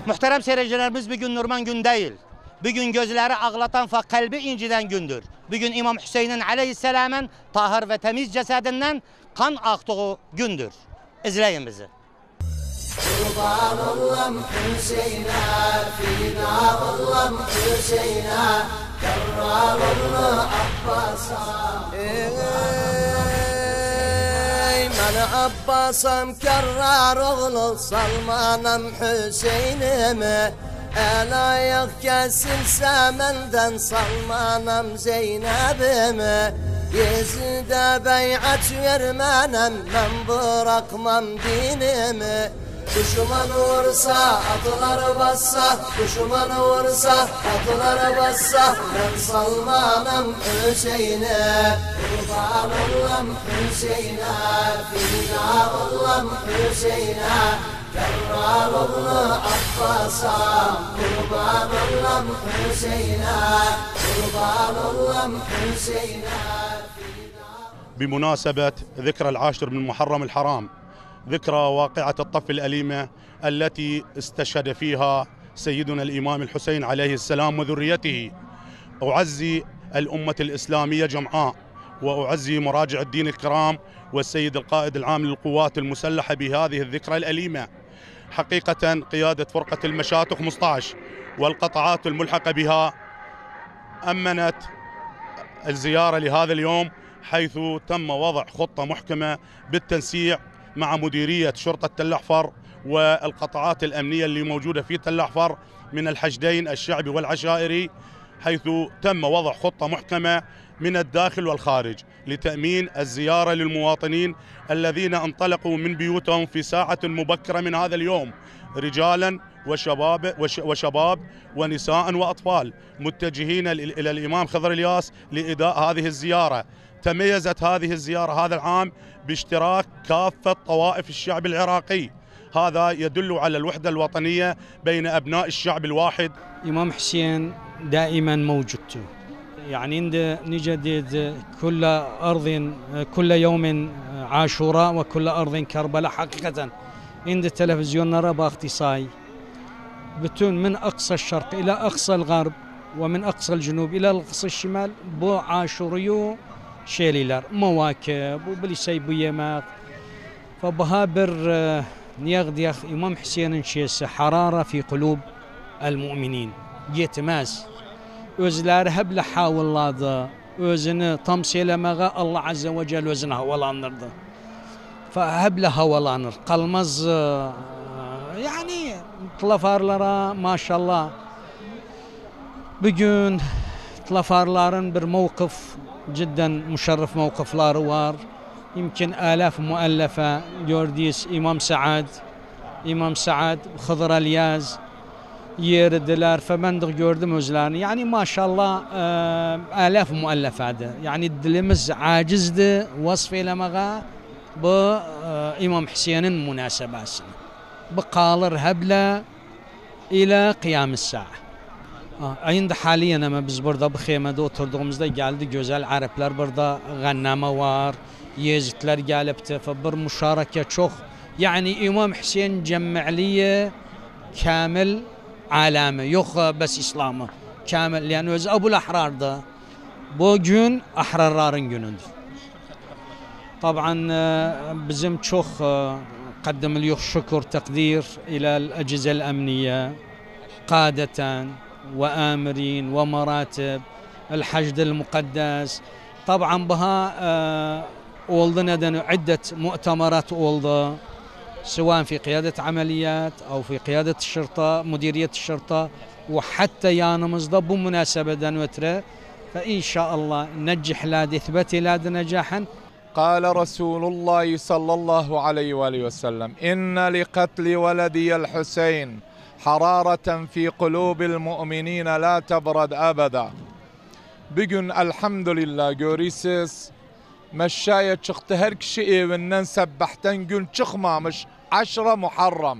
Muhterem seyircilerimiz, bugün Nurman gün değil. Bugün gözleri ağlatan ve kalbi inciden gündür. Bugün İmam Hüseyin'in aleyhisselamın tahir ve temiz cesedinden kan aktığı gündür. İzleyin bizi. Kurban olam Hüseyin'e, fida olam Hüseyin'e, kerrar oğlu Abbas'a. Ben Abbas'ım, kerrar oğlu Salman'ım Hüseyin'ime. El ayak kesilse benden Salman'ım Zeynep'ime. Yezid'e beyat vermenem, ben bırakmam dinimi. Düşman vursa, atları bassa, düşman vursa, atları bassa, ben Salman'ım Hüseyin'e. Kurban olam Hüseyin'e, fida olam Hüseyin'e, kerrar oğlu Abbas'a. Kurban olam Hüseyin'e, kurban olam Hüseyin'e. بمناسبة ذكرى العاشر من محرم الحرام، ذكرى واقعة الطف الأليمة التي استشهد فيها سيدنا الإمام الحسين عليه السلام وذريته، أعزي الأمة الإسلامية جمعاء، وأعزي مراجع الدين الكرام والسيد القائد العام للقوات المسلحة بهذه الذكرى الأليمة. حقيقة قيادة فرقة المشاة 15 والقطاعات الملحقة بها أمنت الزيارة لهذا اليوم، حيث تم وضع خطة محكمة بالتنسيق مع مديرية شرطة تل أحفر والقطاعات الأمنية اللي موجودة في تل أحفر من الحشدين الشعبي والعشائري، حيث تم وضع خطة محكمة من الداخل والخارج لتأمين الزيارة للمواطنين الذين انطلقوا من بيوتهم في ساعة مبكرة من هذا اليوم، رجالا وشباب ونساء وأطفال، متجهين إلى الإمام خضر الياس لإداء هذه الزيارة. تميزت هذه الزيارة هذا العام باشتراك كافة طوائف الشعب العراقي، هذا يدل على الوحدة الوطنية بين أبناء الشعب الواحد. إمام حسين دائما موجود، يعني نجدد كل أرض كل يوم عاشوراء وكل أرض كربلاء. حقيقة عند التلفزيون نرى باختصاي بتون من أقصى الشرق إلى أقصى الغرب ومن أقصى الجنوب إلى أقصى الشمال بو عاشوريو شيليلر مواكب وبليسي بيماق. فبهابر نيغديخ إمام حسين شيس حرارة في قلوب المؤمنين جيتماس özler heble havladı, özünü tam söylemeye Allah Azze ve Celle özünü havalandırdı. Feheble havalanır, kalmaz yani tlafarlara maşallah. Bugün tlafarların bir mevkif, cidden müşerref mevkifleri var. Yمكن آلاف مؤلفة gördüğünüz İmam Saad, Hıdır Elyaz yerdiler, ben de gördüm özlerini. Yani maşallah alaf muallafada. Yani dilimiz acizdi vasf eylemeye bu İmam Hüseyin'in münasebesini. Bu kalır heble ila kıyamet saat. Aynı haliyen ama biz burada bu xeymede oturduğumuzda geldi güzel Araplar burada gannama var, Yezidler gelipti. Bir müşareke çok. Yani İmam Hüseyin cem'liye kamil alemi yok bes İslam'ı kamil, yani öz Ebul Ahrar'da bugün Ahrarların günüdür. Taban bizim çok قدم اليوم شكر تقدير إلى الأجهزة الأمنية قادة وآمرين ومراتب الحشد المقدس. طبعا بها أولدنا عدة مؤتمرات أولدا سواء في قيادة عمليات أو في قيادة الشرطة مديرية الشرطة وحتى يانمزدا بمناسبة دنوترة. فإن شاء الله نجح لاد إثبات لاد نجاحا. قال رسول الله صلى الله عليه وآله وسلم إن لقتل ولدي الحسين حرارة في قلوب المؤمنين لا تبرد أبدا. Bugün elhamdülillah görüyorsunuz meşşaya çıktı, her kişi evinden sebbahten gün çıkmamış 10 Muharrem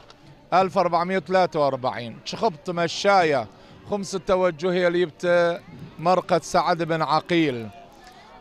1443 çıkıptı meşşaya خمس التوجه اللي جبت مرقد سعد بن عقيل.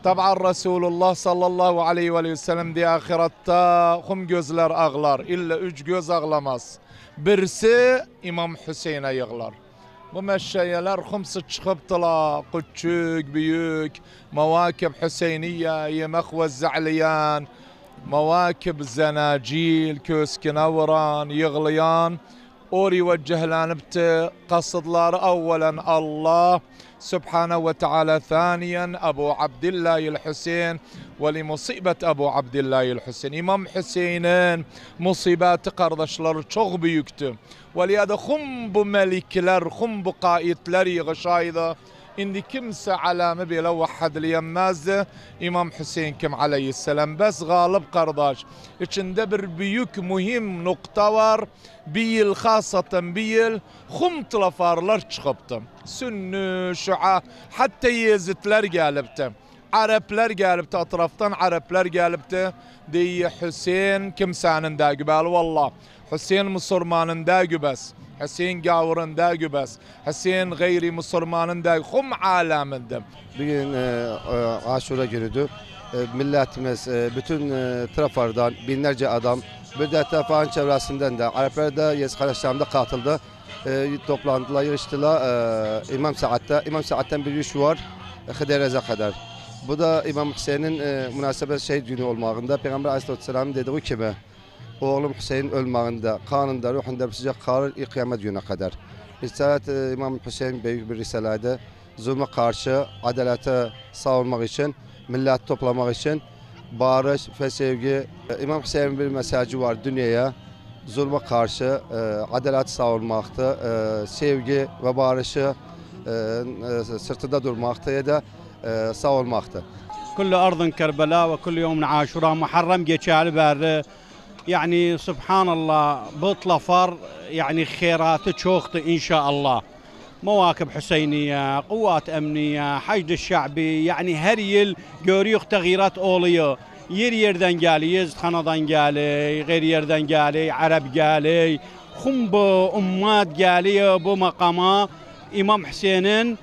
Taban Resulullah sallallahu aleyhi ve sellem diye ahirette hum gözler ağlar. İlla üç göz ağlamaz. Birisi İmam Hüseyin'e yığlar. Bu meşşeyeler humsı çıkıptılar. Küçük, büyük, mevakib Hüseyniye, yemek ve za'liyan, mevakib zenacil, köskinavran, yığlayan. Ori ve cehlanibti kasıdları evvelen Allah سبحانه وتعالى ثانيا أبو عبد الله الحسين ولمصيبة أبو عبد الله الحسين İmam Hüseyin'in musibeti kardeşleri çok büyüktü. ولهذا bu melikler, bu kaitler yığışaydı. İndi kimse alamı bile vahhedleyemezdi. İmam Hüseyin kim aleyhisselam. Bes galip kardeş. İçinde bir büyük mühim nokta var. Bir yıl hasaten bir yıl tlafarlar çıkıptı. Sünni, Şia, hatta Yezidler gelipti. Araplar gelipti, etraftan Araplar gelipti. Diye Hüseyin kimsenin de gübel vallah. Hüseyin Müslümanın da gübes. Hüseyin gavurun da gübes. Hüseyin gayri Müslümanın da hum aleminde. Bugün Aşura günüdür. Milletimiz bütün taraflardan binlerce adam, bir de tarafın çevresinden de Araplar da Yezid kardeşlerimde katıldı. Toplandılar, yarıştılar İmam Saad'da. İmam Saad'dan bir yürüyüş var Hıderez'e kadar. Bu da İmam Hüseyin'in münasebet şehit günü olmağında Peygamber Aleyhisselam'ın dediği gibi oğlum Hüseyin ölmağında, kanında, ruhunda sıcak kalır kıyamet gününe kadar. Risalet İmam Hüseyin büyük bir risalede zulme karşı adalete savunmak için, millet toplamak için barış ve sevgi. İmam Hüseyin'in bir mesajı var dünyaya. Zulme karşı adalet savunmakta, sevgi ve barışı sırtında durmakta ya da savunmakta. Kullu ardın Kerbela ve kullu yevmin Aşura Muharrem geçerli berri. Yani subhanallah bu tlafar yani khairatı çoktu inşallah. Mevakib Hüseyniye, kuvvet emniye, hacd şa'bi yani her yıl görüyor tağyirat oluyor. Yer yerden geliyor, Yezidxanadan geliyor, gayri yerden geliyor, Arap geliyor. Bu ummat geliyor bu makama İmam Hüseyin'in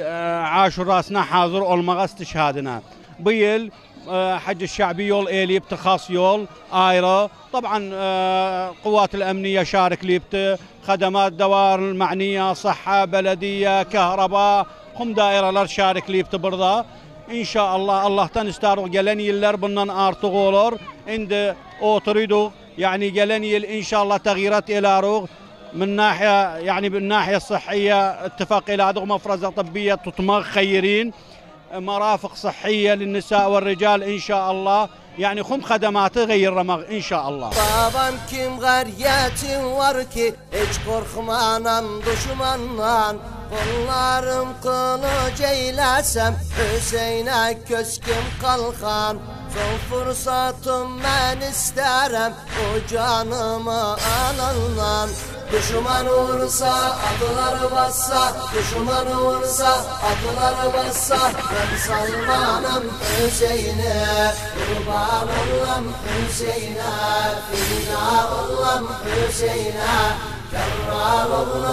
aşurasına hazır olmağa istişhadına. Bu yıl حج الشعبي يول إليبت خاص يول آيرة طبعا قوات الأمنية شارك ليبت خدمات دوار المعنية صحة بلدية كهرباء قم دائرة لر شارك ليبت برضا إن شاء الله الله تنستارو جلني يلر بنن آرتغولر عند أوتريدو يعني جلني إن شاء الله تغييرات إلى روغ من ناحية يعني بالناحية الصحية اتفاق إلى عدو مفرزة طبية تطمغ خيرين مرافق صحية للنساء والرجال إن شاء الله يعني خم خدمات غير رمغ إن شاء الله Babam kim gariyetin var ki hiç korkmanan düşmandan Kollarım kılıç eyləsəm Hüseynə köskim kalkan Son fırsatım mən istərəm O canımı alandan Düşman vursa, adıları bassa Düşman vursa, adıları bassa Ben salmanım Hüseyin'e Kurban olam Hüseyin'e Fida olam Hüseyin'e Kerrar oğlu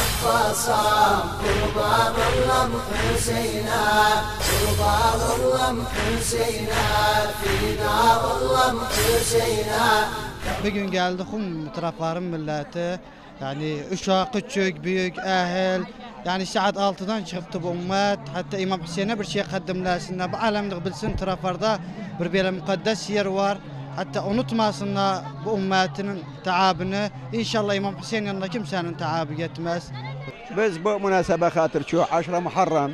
Abbas'a Kurban olam Hüseyin'e Kurban olam Hüseyin'e Fida olam Hüseyin'e Bugün geldik tarafların milleti yani uşak, küçük, büyük, ehil yani saat 6'dan çıktı bu ümmet hatta İmam Hüseyin'e bir şey kaddimlesinler bu alemde bilsin taraflarda bir böyle mukaddes yer var hatta unutmasınlar bu ümmetinin taabını inşallah İmam Hüseyin yanında kimsenin taabı yetmez. Biz bu münasebe hatır şu 10 Muharrem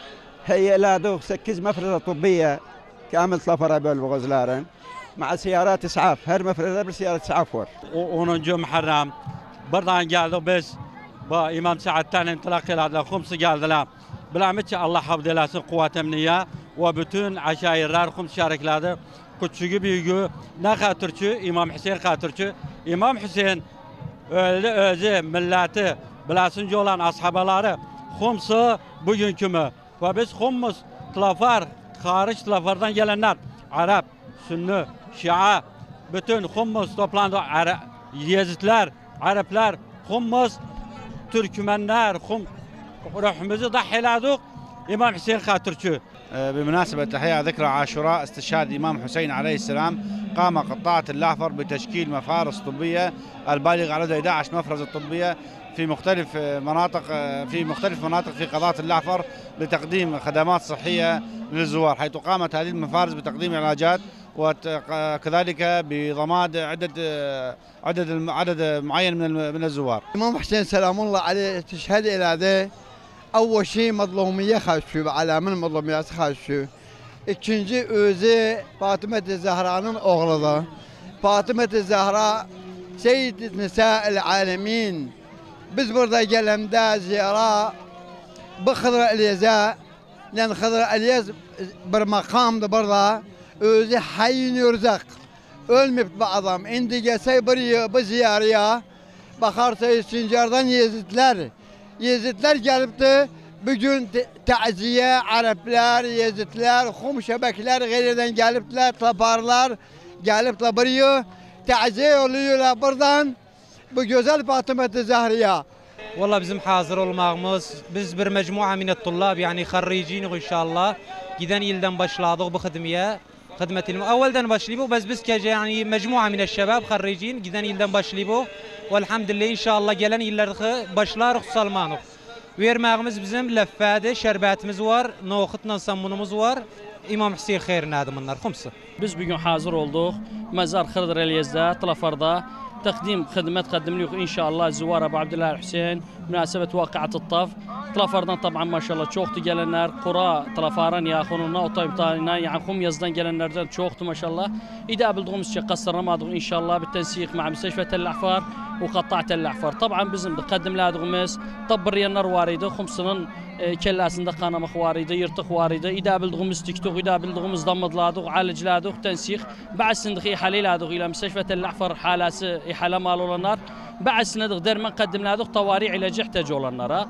هيئ 8 مفرزة طبية كامل سفرة بالغزلارن مع سيارات إسعاف her mefrede bir سيارة إسعاف var. 10. Muharrem buradan geldik biz. Bu İmam Saad'dan intilak ediler, Hums'u geldiler. Bilamet Allah hafdelasın kuvvet emniye ve bütün aşairler Hums şariklerde küçüğü büyüğü ne hatırçı İmam Hüseyin hatırçı. İmam Hüseyin öldü özü milleti bilasınca olan ashabaları Hums'u bugünkü mü? Ve biz Humus tlafar, hariç tlafardan gelenler Arap, Sünni, Şia bütün Humus toplandı. Yezidler, Araplar, Humus, Türkmenler, ruhumuzu dahil edik İmam Hüseyin hatırçı. بمناسبة إحياء ذكرى عاشوراء استشهاد الإمام حسين عليه السلام، قام قطاعة الأحفر بتشكيل مفارس طبية البالغ عدد 11 مفرزة طبية في مختلف مناطق في قضاة الأحفر لتقديم خدمات صحية للزوار، حيث قامت هذه المفارس بتقديم علاجات وكذلك بضمان عدد معين من الزوار. الإمام حسين سلام الله عليه تشهد إلى ذا أول شيء مظلومية خاشوا على من مظلوميات خاشوا. İkinci özü Fatıma Zehra'nın oğludur. Fatıma Zehra Seyyid Nisa'il Alemin. Biz burada gelemde ziyara bu Hıdra Eliyaz'a, yani Hıdra Eliyaz bir makamdı burada. Özü hayyn yurzak. Ölmeyip bu adam. İndi gelse bu ziyarıya bakarsa Sincar'dan Yezidler gelip de bugün taziye Araplar, Yezidler, Hum şebekler gayriden gelipler, taparlar gelipler buraya taziye oluyorlar buradan bu güzel Fatıma Zehri'ye. والله bizim hazır olmağımız, biz bir mecmua min الطلاب yani خريجين inşallah giden yıldan başladık bu hizmetine. Evvelden başlayıp biz kece yani mecmua min الشباب خريجين giden yıldan başlayıp velhamdülillah inşallah gelen yıllarda başlarız Salmanıq. Vermağımız bizim leffade, şerbetimiz var, nohutla sammunumuz var. İmam Hüseyin xeyrin adı bunlar, xumsu. Biz bugün hazır olduk. Mezar Hıdra Eliyaz'da, Tlafar'da تقديم خدمات قدم لكم إن شاء الله زوار أبو عبد الله الحسين بمناسبة واقعة الطف. تلافردان طبعا ما شاء الله شوخت جلنار قرى تلافاران ياخذونا وطيب طالنا يعني خم يزدان جلنار شوخت ما شاء الله. إذا قبل شيء قصر رمضان إن شاء الله بالتنسيق مع مستشفى تل الأحفار وقطاع تل الأحفار. طبعا بزم بقدم لها دغمس طبر ينار واردة 5 سنين كلاسında qanama xvarıydı, yırtıq varıydı. İdə bildiyimiz TikTok, idə bildiyimiz damladladıq, alacladıq, tənsiq. Bə'sindıq ihaleladıq ilə müstəşfə Tel-Ahfar halası ihale mal olanlar. Bə'sindıq dərman qəddimladıq tavari ilacı ihtiyac olanlara.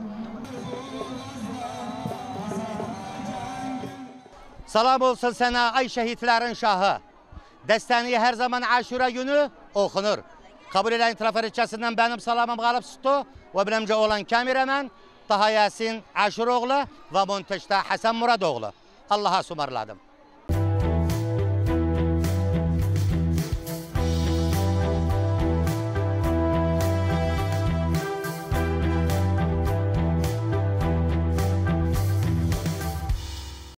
Salam olsun sana ay şehitlerin şahı. Destaniye her zaman Aşura günü okunur. Kabul eden Tlafar ilçesinden benim salamım kalıp tuttu ve benimce olan kameraman Taha Yasin Aşuroğlu ve montajda Hasan Muradoğlu. Allah'a sumarladım.